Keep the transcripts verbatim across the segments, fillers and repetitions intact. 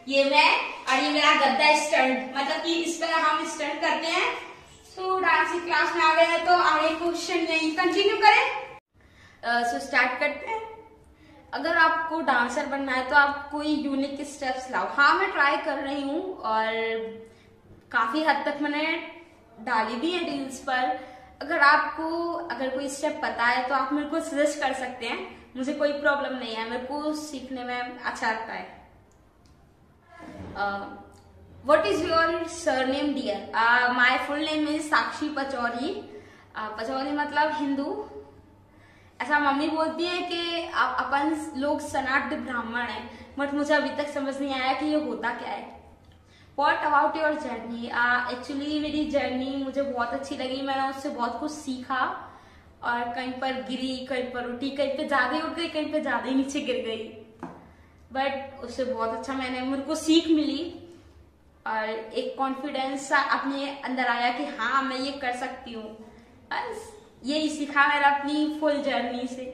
ये मैं और ये मेरा गद्दा स्टंट, मतलब कि इस तरह हम स्टंट करते हैं। सो डांस की क्लास में आ गए हैं तो आगे क्वेश्चन यही कंटिन्यू करें। सो स्टार्ट करते हैं। अगर आपको डांसर बनना है तो आप कोई यूनिक स्टेप्स लाओ। हाँ, मैं ट्राई कर रही हूँ और काफी हद तक मैंने डाली भी है रील्स पर। अगर आपको अगर कोई स्टेप पता है तो आप मेरे को सजेस्ट कर सकते हैं, मुझे कोई प्रॉब्लम नहीं है, मेरे को सीखने में अच्छा लगता है। What is your surname dear? My full name is Sakshi Pachauri. uh, Pachauri मतलब हिंदू। ऐसा मम्मी बोलती है कि आप अपन लोग सनातन ब्राह्मण हैं, बट मुझे अभी तक समझ नहीं आया कि ये होता क्या है। What about your journey? Actually uh, मेरी जर्नी मुझे बहुत अच्छी लगी, मैंने उससे बहुत कुछ सीखा और कहीं पर गिरी, कहीं पर उठी, कहीं पे ज्यादा उठ गई, कहीं पे ज्यादा नीचे गिर गई, बट उससे बहुत अच्छा मैंने मेरे को सीख मिली और एक कॉन्फिडेंस अपने अंदर आया कि हाँ मैं ये कर सकती हूँ। बस यही सीखा मैंने अपनी फुल जर्नी से।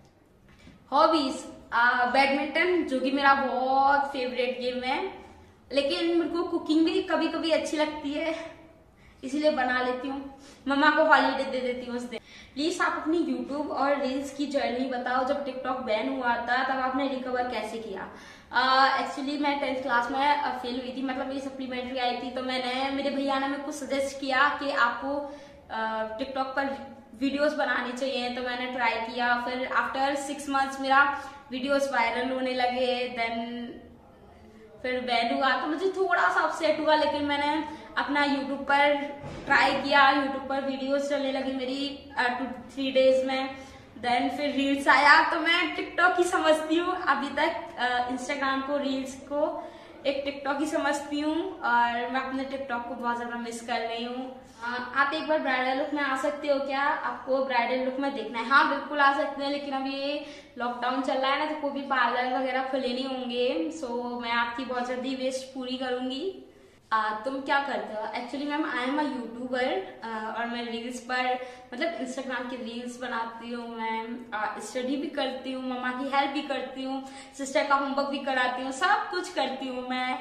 हॉबीज, बैडमिंटन जो कि मेरा बहुत फेवरेट गेम है, लेकिन मेरे को कुकिंग भी कभी कभी अच्छी लगती है, इसीलिए बना लेती हूँ। मम्मा को हॉलीडे दे देती हूँ उस दिन। प्लीज आप अपनी यूट्यूब और रील्स की जर्नी बताओ। जब टिकटॉक बैन हुआ था तब आपने रिकवर कैसे किया? एक्चुअली uh, मैं टेंथ क्लास में फेल हुई थी, मतलब मेरी सप्लीमेंट्री आई थी, तो मैंने मेरे भैया ने मेरे को सजेस्ट किया कि आपको टिकटॉक uh, पर वीडियोस बनानी चाहिए, तो मैंने ट्राई किया। फिर आफ्टर सिक्स मंथ्स मेरा वीडियोस वायरल होने लगे, देन फिर बैन हुआ तो मुझे थोड़ा सा अपसेट हुआ, लेकिन मैंने अपना यूट्यूब पर ट्राई किया। यूट्यूब पर वीडियोस चलने लगी मेरी टू थ्री डेज में, देन फिर रील्स आया। तो मैं टिकटॉक ही समझती हूँ अभी तक, इंस्टाग्राम को, रील्स को एक टिकटॉक ही समझती हूँ और मैं अपने टिकटॉक को बहुत ज्यादा मिस कर रही हूँ। आप एक बार ब्राइडल लुक में आ सकते हो क्या? आपको ब्राइडल लुक में देखना है? हाँ बिल्कुल आ सकते हैं, लेकिन अभी ये लॉकडाउन चल रहा है ना, तो कोई भी पार्लर वगैरह खुले नहीं होंगे। सो मैं आपकी बहुत जल्दी विश पूरी करूंगी। आ, तुम क्या करते हो? Actually ma'am I am a YouTuber और मैं रील्स पर, मतलब इंस्टाग्राम की रील्स बनाती हूँ, मैं स्टडी भी करती हूँ, मम्मा की हेल्प भी करती हूँ, सिस्टर का होमवर्क भी कराती हूँ, सब कुछ करती हूँ मैं।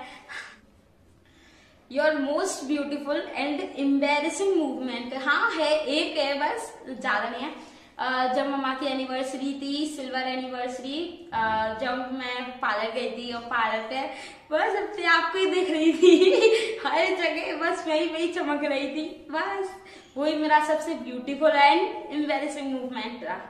Your most beautiful and embarrassing movement? हाँ है, एक है बस, ज्यादा नहीं है। uh, जब मम्मा की एनिवर्सरी थी, सिल्वर एनिवर्सरी, uh, जब मैं पार्लर गई थी और पार्लर पे बस अपने आप को ही दिख रही थी हर जगह, बस वही वही चमक रही थी, बस वही मेरा सबसे ब्यूटीफुल एंड एम्बेरसिंग मूवमेंट था।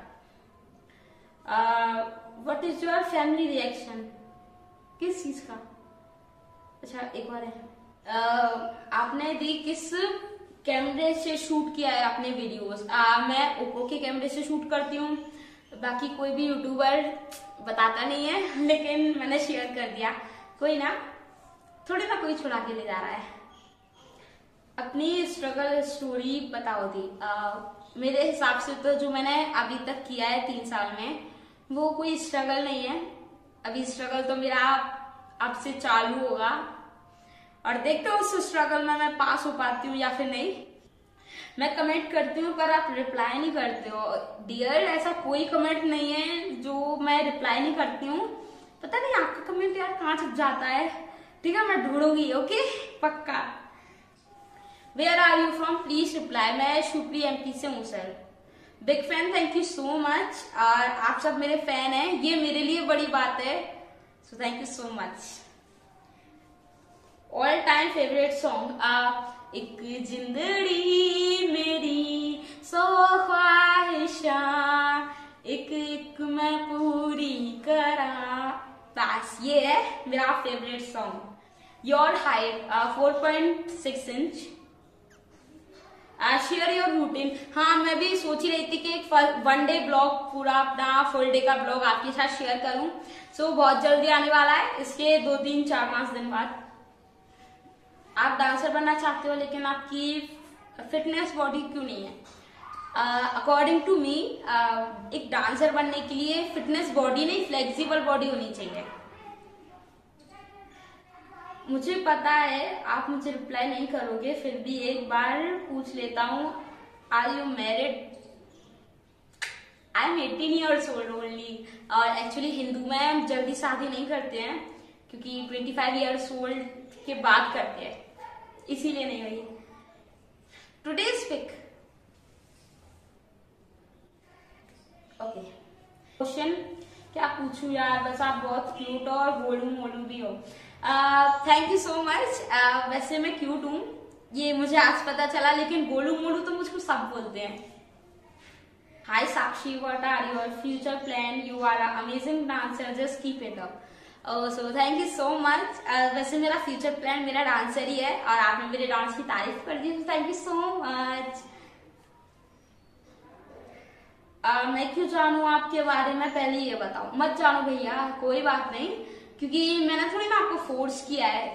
What is your family reaction? किस चीज का? अच्छा एक बार है। Uh, आपने दी किस कैमरे से शूट किया है अपने वीडियोस? uh, मैं ओप्पो के कैमरे से शूट करती हूँ, बाकी कोई भी यूट्यूबर बताता नहीं है, लेकिन मैंने शेयर कर दिया। कोई ना, थोड़ी ना कोई छुड़ा के ले जा रहा है। अपनी स्ट्रगल स्टोरी बताओ दी। uh, मेरे हिसाब से तो जो मैंने अभी तक किया है तीन साल में, वो कोई स्ट्रगल नहीं है। अभी स्ट्रगल तो मेरा अब से चालू होगा और देखते हो उस स्ट्रगल में मैं पास हो पाती हूँ या फिर नहीं। मैं कमेंट करती हूँ पर आप रिप्लाई नहीं करते हो डियर, ऐसा कोई कमेंट नहीं है जो मैं रिप्लाई नहीं करती हूँ। पता नहीं आपका कमेंट यार कहाँ छुप जाता है। ठीक है, मैं ढूंढूंगी, ओके पक्का। Where are you from? Please reply. मैं शिवपुरी एमपी से हूँ sir. Big fan, thank you so much. और आप सब मेरे फैन हैं, ये मेरे लिए बड़ी बात है, so thank you so much. All time favourite song? एक जिंदड़ी मेरी सौ ख्वाहिशां, एक एक मैं पूरी करा, बस ये है मेरा favourite song. Your height? Four point six inch. Share your routine? हाँ मैं भी सोच ही रही थी कि एक वन डे ब्लॉग, पूरा अपना फुल डे का ब्लॉग आपके साथ शेयर करूं। सो so, बहुत जल्दी आने वाला है, इसके दो तीन चार पांच दिन बाद। आप डांसर बनना चाहते हो लेकिन आपकी फिटनेस बॉडी क्यों नहीं है? अकॉर्डिंग टू मी, एक डांसर बनने के लिए फिटनेस बॉडी नहीं, फ्लेक्सिबल बॉडी होनी चाहिए। मुझे पता है आप मुझे रिप्लाई नहीं करोगे, फिर भी एक बार पूछ लेता हूँ, are you married? I am eighteen years old only. और एक्चुअली हिंदू में जल्दी शादी नहीं करते हैं, क्योंकि ट्वेंटी फाइव ईयर्स ओल्ड के बाद करते हैं, इसीलिए नहीं हुई। Today's pick, okay. क्वेश्चन क्या पूछूं यार, बस आप बहुत क्यूट और गोलू मोलू भी हो। Thank you so much. वैसे मैं क्यूट हूँ, ये मुझे आज पता चला, लेकिन गोलू मोलू तो मुझको सब बोलते हैं। Hi Sakshi, what are your future plan? You are amazing dancer, just keep it up. So thank you so much. वैसे मेरा फ्यूचर प्लान मेरा डांसर ही है, और आपने मेरे डांस की तारीफ कर दी, thank you so much. Uh, मैं क्यों जानू आपके बारे में, पहले ये बताओ। मत जानो भैया, कोई बात नहीं, क्योंकि मैंने थोड़ी ना आपको फोर्स किया है।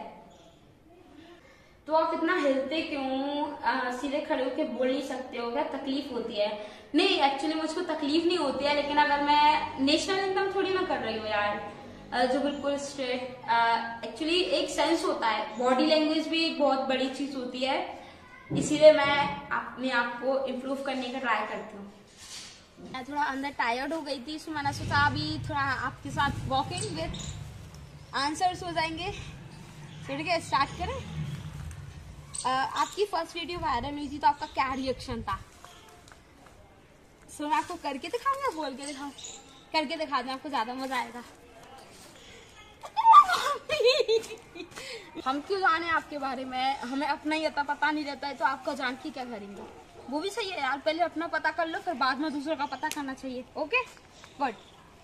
तो आप इतना हिलते क्यों? uh, सीधे खड़े होके बोल नहीं सकते हो क्या? तकलीफ होती है? नहीं, एक्चुअली मुझको तकलीफ नहीं होती है, लेकिन अगर मैं नेशनल एंथम थोड़ी ना कर रही हूँ यार, uh, जो बिल्कुल स्ट्रेट। एक्चुअली uh, एक सेंस होता है, बॉडी लैंग्वेज भी एक बहुत बड़ी चीज होती है, इसीलिए मैं अपने आप को इम्प्रूव करने का ट्राई करती हूँ। मैं थोड़ा अंदर टायर्ड हो गई थी, इसमें मैंने सोचा अभी थोड़ा आपके साथ वॉकिंग विद आंसर्स हो जाएंगे। ठीक है, स्टार्ट करें। uh, आपकी फर्स्ट वीडियो वायरल हुई थी तो आपका क्या रिएक्शन था? सो so, मैं आपको करके दिखाऊंगा, बोल के दिखाऊं? करके दिखा दें, आपको ज्यादा मजा आएगा। हम क्यों जाने आपके बारे में, हमें अपना ही अता पता नहीं रहता है, तो आपका जान के क्या करेंगे? वो भी सही है यार, पहले अपना पता कर लो, फिर बाद में दूसरों का पता करना चाहिए। Okay good.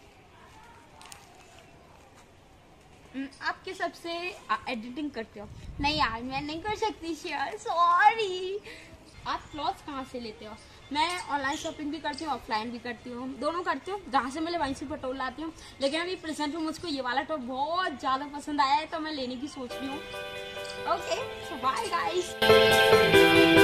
आपके सबसे एडिटिंग करते हो? नहीं यार, मैं नहीं कर सकती शेयर, सॉरी। आप क्लॉथ्स कहाँ से लेते हो? मैं ऑनलाइन शॉपिंग भी करती हूँ, ऑफलाइन भी करती हूँ, दोनों करती हूँ। जहाँ से मिले वहीं से पटोल लाती हूँ, लेकिन अभी प्रेजेंट में मुझको ये वाला टॉप बहुत ज्यादा पसंद आया है, तो मैं लेने की सोच रही हूँ। Okay, bye guys.